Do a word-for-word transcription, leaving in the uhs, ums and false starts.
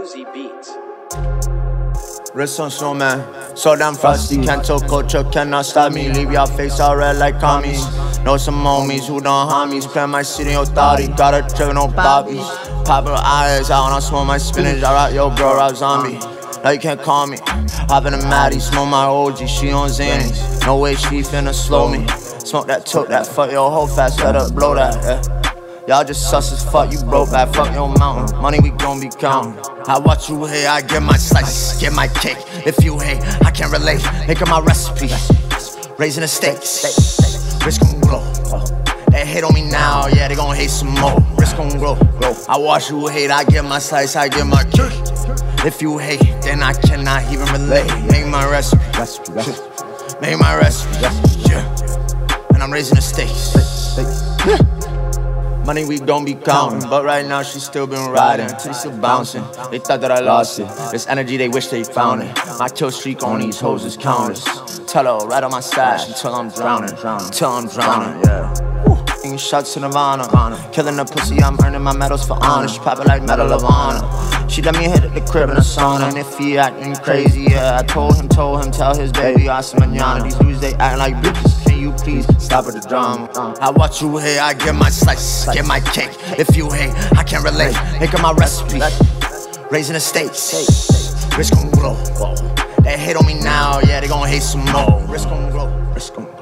Cozy Beats. Wrist on snowman, so damn frosty. Can't tell culture, cannot stop me. Leave your face all red like commies. Know some homies who done homies. Plan my city authority, got a trigger, no bobbies. Pop her eyes out when I smoke my spinach. I rock yo bro, rock zombie. Now you can't call me. Hop in the Maddie, smoke my O G, she on Xannies. No way she finna slow me. Smoke that, took that, fuck your whole fast, set up, blow that, yeah. Y'all just sus as fuck, you broke back, fuck your mountain. Money we gon' be counting. I watch you hate, I get my slice, get my cake. If you hate, I can't relate. Making my recipe, raising the stakes. Risk gon' grow. They hate on me now, yeah, they gon' hate some more. Risk gon' grow. I watch you hate, I get my slice, I get my cake. If you hate, then I cannot even relate. Make my recipe, make my recipe, yeah. And I'm raising the stakes. Money we gon' be counting, but right now she still been riding, till still bouncing. They thought that I lost it. This energy they wish they found it. My kill streak on these hoes is countless. Tell her right on my stash until I'm drowning, until I'm drowning. Yeah. Shots to Nirvana, killing the pussy. I'm earning my medals for honor. She poppin' like Medal of Honor. She let me hit at the crib in the sauna, and if he acting crazy, yeah, I told him, told him, tell his baby hasta mañana. These dudes they acting like bitches. Can you please stop with the drama? I watch you hate, I get my slice, get my cake. If you hate, I can't relate. Making my recipe, raising the stakes. Risk gon' grow. They hate on me now, yeah, they gon' hate some more. Risk gon' grow. Risk gon' grow.